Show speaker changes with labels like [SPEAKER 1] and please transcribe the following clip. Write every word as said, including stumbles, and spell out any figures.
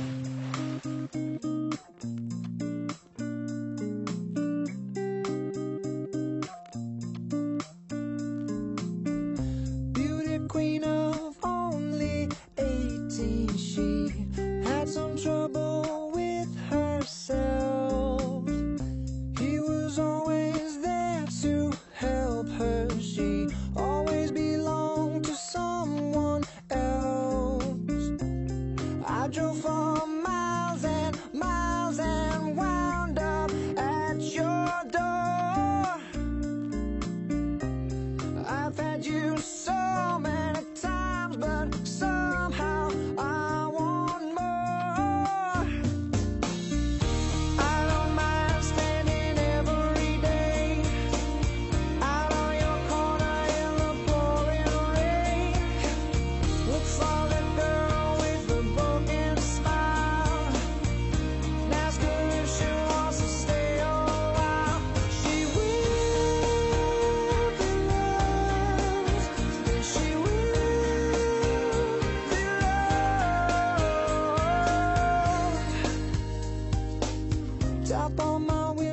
[SPEAKER 1] Beauty queen of only eighteen, she had some trouble with herself. He was always there to help her. She always belonged to someone else. I drove for miles and miles and wound up at your door. I've had you so many times, but somehow I want more. I don't mind standing every day out on your corner in the pouring rain. Look for that girl with the broken smile and ask her if she wants to stay a while. She will be loved, and she will be loved. Tap on my window.